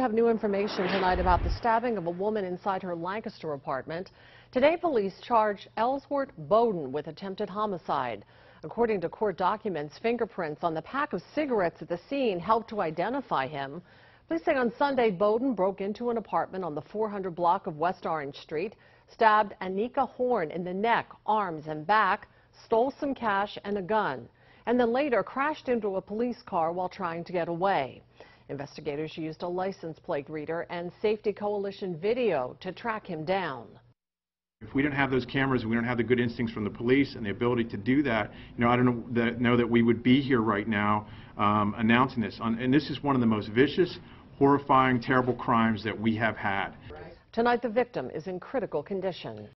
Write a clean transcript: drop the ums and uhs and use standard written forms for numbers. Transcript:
have new information tonight about the stabbing of a woman inside her Lancaster apartment. Today, police charge Ellsworth Bowden with attempted homicide. According to court documents, fingerprints on the pack of cigarettes at the scene helped to identify him. Police say on Sunday, Bowden broke into an apartment on the 400 block of West Orange Street, stabbed Anika Horn in the neck, arms, and back, stole some cash and a gun, and then later crashed into a police car while trying to get away. Investigators used a license plate reader and Safety Coalition video to track him down. If we don't have those cameras, we don't have the good instincts from the police and the ability to do that, I don't know that we would be here right now announcing this. And this is one of the most vicious, horrifying, terrible crimes that we have had. Tonight, the victim is in critical condition.